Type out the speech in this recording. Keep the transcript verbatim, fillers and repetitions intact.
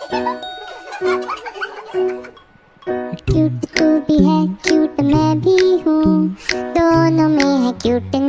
cute तू भी है, क्यूट मैं भी हूँ, दोनों में है क्यूट